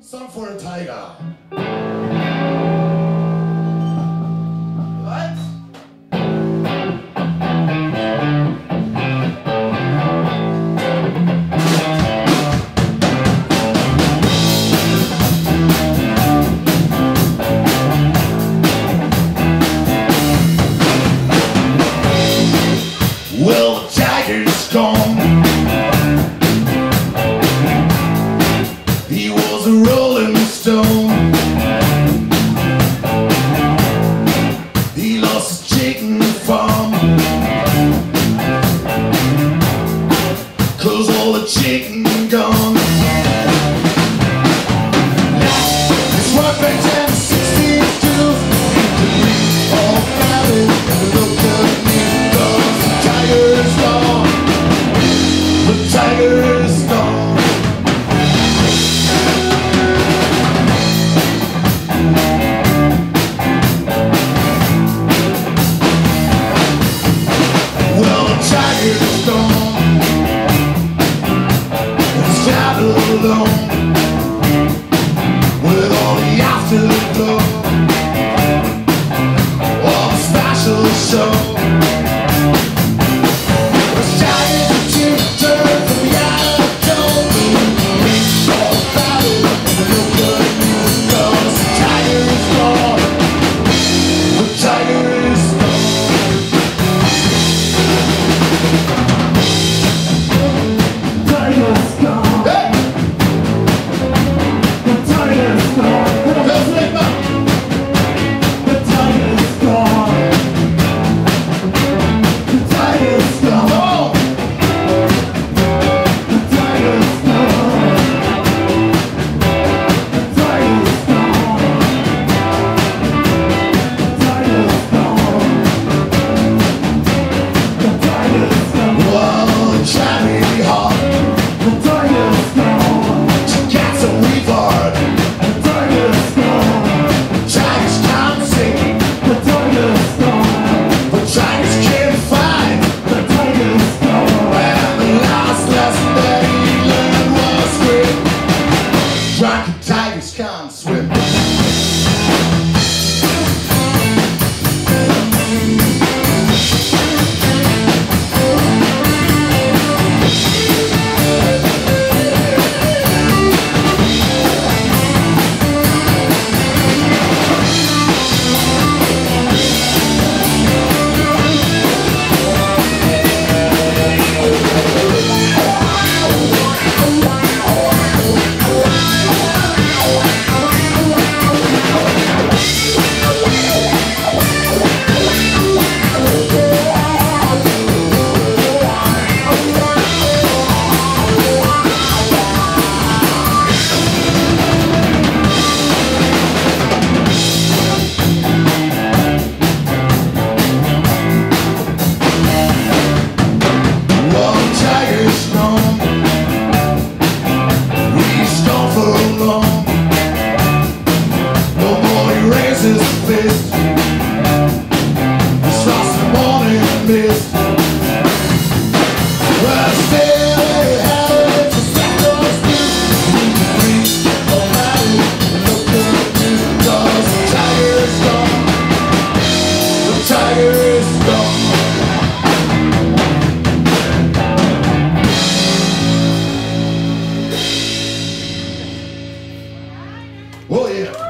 Song for a tiger. What? Well, the tiger's gone. He was a rolling stone. He lost his chicken farm, 'cause all the chicken gone. It's what back in the 62. You can read all about it and look at me, 'cause the tiger is gone. The tiger is gone. Well, the tiger is gone. It's out alone with all the afterglow of a special show. It's time to turn from the out-of-tone. Reach all about it and look at me, 'cause the tiger is gone. The tiger is gone. Tiger's gone. Hey! The tiger's gone. Let's make up. The tiger's gone. The tiger's Come gone. on. The tiger's gone. The tiger's gone. The tiger's gone. The tiger's gone. Whoa, try really hard The tiger's gone. to get some reward. The tiger's gone. Tigers can't sing, The tiger's gone. but tigers can't fight. The tiger's gone. And the last lesson that he learned was swim. Drunken tigers can't swim. Well, the tiger's gone. He's gone for long. No more he raises his fist. He's lost the morning mist. Well, still they have it to set those blues. Reach all about it and look at you, 'cause the tiger is gone. The tiger is gone. Oh yeah.